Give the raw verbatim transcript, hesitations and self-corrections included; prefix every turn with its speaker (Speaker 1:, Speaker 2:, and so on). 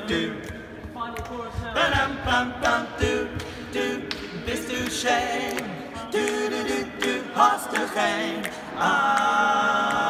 Speaker 1: do. Ba-dum, bum, bum, do, do. Bist du schön? Du, du, du, du hast du geen. Ah.